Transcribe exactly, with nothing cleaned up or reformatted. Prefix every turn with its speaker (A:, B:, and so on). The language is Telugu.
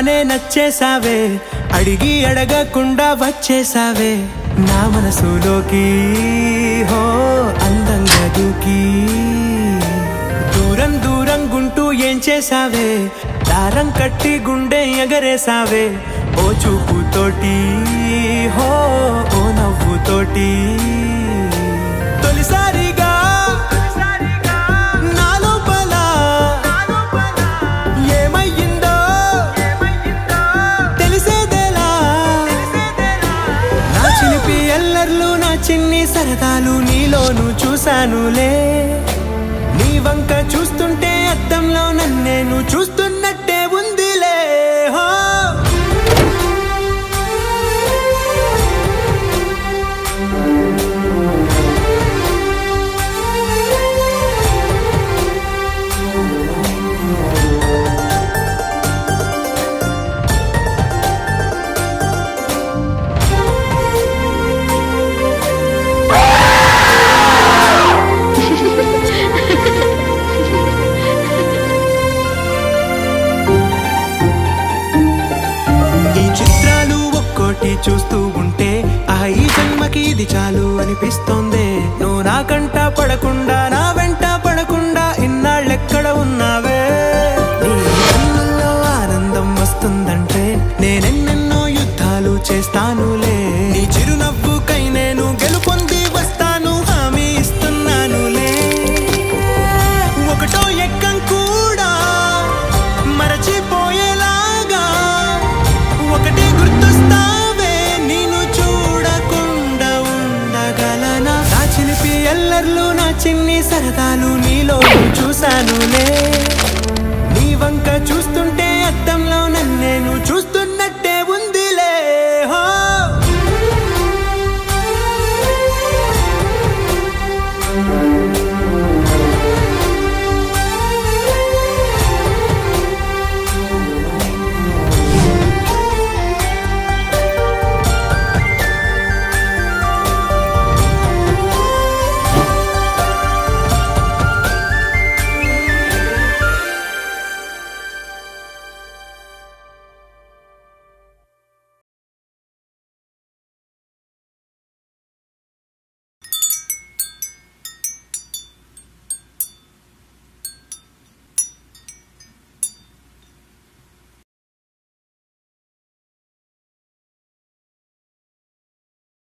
A: చూడగానే నచ్చేసావే అడిగి అడగకుండా వచ్చేసావే నా మనసులోకి హో అందంగా దూకి దూరం దూరం గుంటూ ఏం చేసావే దారం కట్టి గుండె ఎగరేసావే ఓ చూపుతోటి హో ఓ నవ్వుతోటి తొలిసారిగా నా లోపల ఏమయ్యిందో తెలిసేదేలా నా చిలిపి ఎల్లర్లు నా చిన్ని సరదాలు నీలోను చూశానులే నీ వంక చూస్తుంటే అద్దంలో నన్నేను చూస్తున్నట్టే ఉందిలే హో చూస్తూ ఉంటే ఆ ఈ జన్మకి ఇది చాలు అనిపిస్తోంది నువ్వు నా కంట పడకుండా నా వెంట పడకుండా ఇన్నాళ్ళెక్కడ ఉన్నావే నీ కన్నుల్లో ఆనందం వస్తుందంటే నేనెన్నెన్నో యుద్ధాలు చేస్తానులే నీ చిరునవ్వుకై నేను గెలుపొంది వస్తాను హామీ ఇస్తున్నానులే ఒకటో ఎక్కం కూడా మరచిపోయేలాగా ఒకటి గుర్తొస్తా ఎల్లర్లు నా చిన్ని సరదాలు నీలో చూశానులే